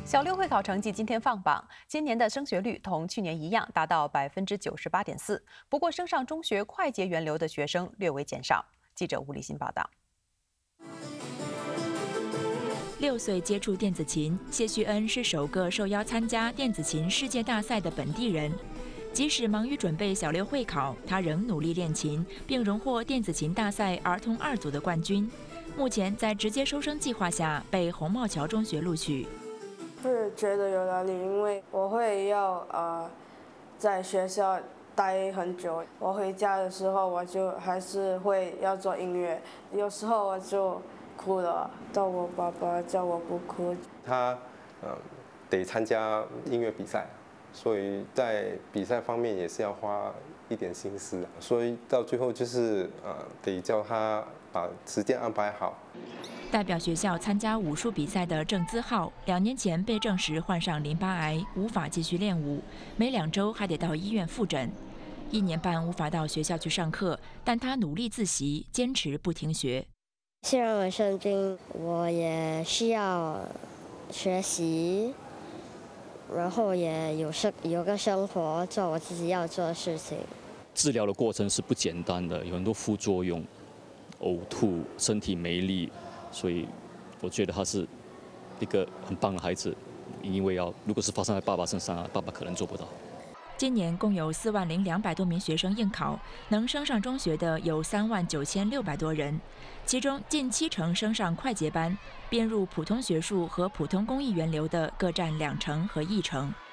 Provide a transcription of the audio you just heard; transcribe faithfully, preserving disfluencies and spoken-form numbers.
小六会考成绩今天放榜，今年的升学率同去年一样，达到百分之九十八点四。不过，升上中学快捷源流的学生略微减少。记者吴立新报道。 六岁接触电子琴，谢旭恩是首个受邀参加电子琴世界大赛的本地人。即使忙于准备小六会考，他仍努力练琴，并荣获电子琴大赛儿童二组的冠军。目前在直接收生计划下，被红帽桥中学录取。 是觉得有压力，因为我会要呃在学校待很久。我回家的时候，我就还是会要做音乐，有时候我就哭了，但我爸爸叫我不哭。 他呃得参加音乐比赛，所以在比赛方面也是要花一点心思，所以到最后就是呃得叫他把时间安排好。 代表学校参加武术比赛的郑姿浩，两年前被证实患上淋巴癌，无法继续练武，每两周还得到医院复诊。一年半无法到学校去上课，但他努力自习，坚持不停学。 虽然我生病，我也需要学习，然后也有生有个生活，做我自己要做的事情。 治疗的过程是不简单的，有很多副作用，呕吐、身体没力。 所以，我觉得他是一个很棒的孩子，因为要如果是发生在爸爸身上，爸爸可能做不到。 今年共有四万零两百多名学生应考，能升上中学的有三万九千六百多人，其中近七成升上快捷班，编入普通学术和普通工艺源流的各占两成和一成。